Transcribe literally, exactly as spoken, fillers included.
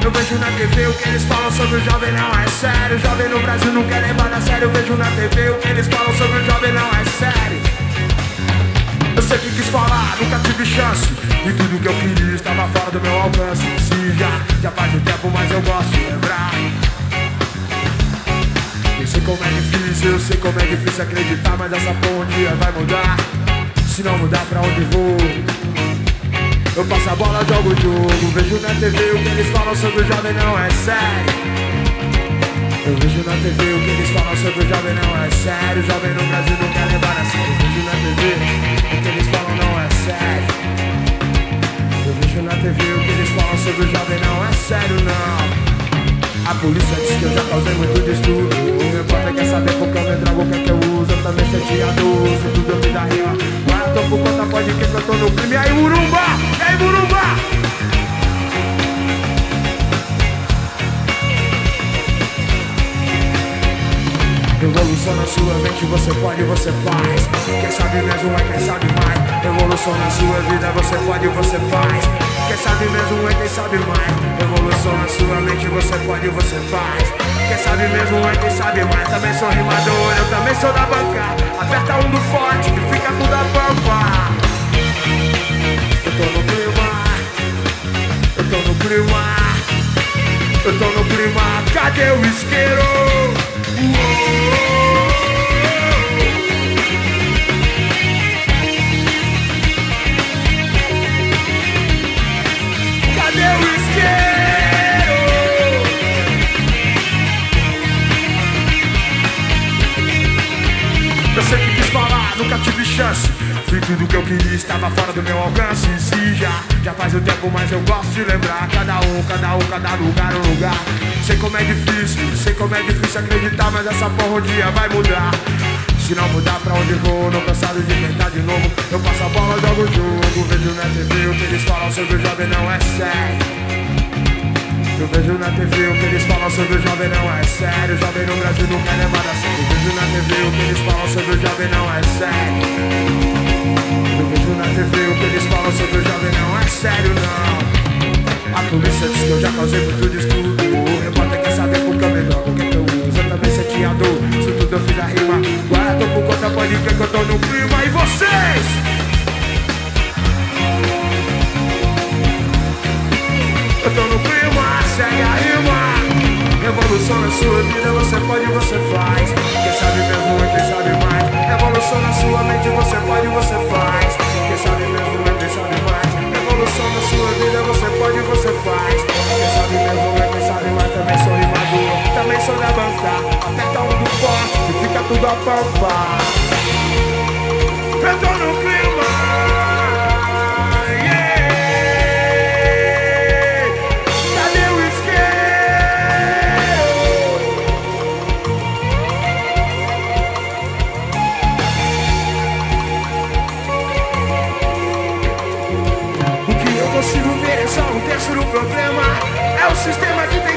Eu vejo na T V o que eles falam sobre o jovem não é sério. O jovem no Brasil não quer levar a sério. Eu vejo na T V o que eles falam sobre o jovem não é sério. Eu sempre quis falar, nunca tive chance. E tudo que eu queria estava fora do meu alcance. Se já, já faz um tempo, mas eu gosto de lembrar. Eu sei como é difícil, eu sei como é difícil acreditar, mas essa porra um dia vai mudar. Se não mudar, pra onde vou? Eu passo a bola, jogo o jogo. Vejo na T V o que eles falam sobre o jovem não é sério. Eu vejo na T V o que eles falam sobre o jovem não é sério. O jovem no Brasil não quer levar a sério. Eu vejo na T V o que eles falam não é sério. Eu vejo na T V o que eles falam sobre o jovem não é sério, não. A polícia diz que eu já causei muito distúrbio. O repórter quer saber por que eu me drogo, o que é que eu uso. Eu também senti adoço, tudo eu fiz da rima. Agora eu tô por conta, pode que eu tô no crime. E aí, Murumba? E aí, Murumba? Evolução na sua mente, você pode, você faz. Quem sabe mesmo é quem sabe mais. Evolução na sua vida, você pode, você faz. Quem sabe mesmo é quem sabe mais. Evolução na sua mente, você pode, você faz. Quem sabe mesmo é quem sabe mais. Também sou rimador, eu também sou da bancada. Aperta um do forte que fica tudo a pampa. Eu tô no clima, eu tô no clima, eu tô no clima. Cadê o isqueiro? Cadê o isqueiro? Eu sempre quis falar, nunca tive chance. E tudo que eu queria estava fora do meu alcance. Se já, já faz um tempo, mas eu gosto de lembrar. Cada um, cada um, cada lugar, um lugar. Sei como é difícil, sei como é difícil acreditar, mas essa porra um dia vai mudar. Se não mudar, pra onde vou? Não cansado de tentar de novo. Eu passo a bola, jogo o jogo. Vejo na T V o que eles falam sobre o jovem não é sério. Eu vejo na T V o que eles falam sobre o jovem não é sério. O jovem no Brasil não quer levar a sério. Eu vejo na T V o que eles falam sobre o jovem não é sério. Eu vejo na T V o que eles falam sobre o jovem não é sério, não. A polícia diz que eu já causei muito distúrbio. O repórter quer saber por que eu me drogo, o que é que eu uso. Eu também senti a dor, se tudo eu fiz a rima. Agora tô por conta, pode crer que eu tô no clima. E vocês? Eu tô no clima, segue a rima. Evolução na sua vida, você pode, você faz. Quem sabe mesmo é quem sabe mais. Evolução na sua mente, você pode, você faz. Quem sabe mesmo é quem sabe mais. Evolução na sua vida, você pode, você faz. Quem sabe mesmo é quem sabe mais. Também sou rimador, também sou da banca. Aperta um do forte, que fica tudo a pampa. Eu tô no clima. Consigo ver só um terço do problema. É o sistema que tem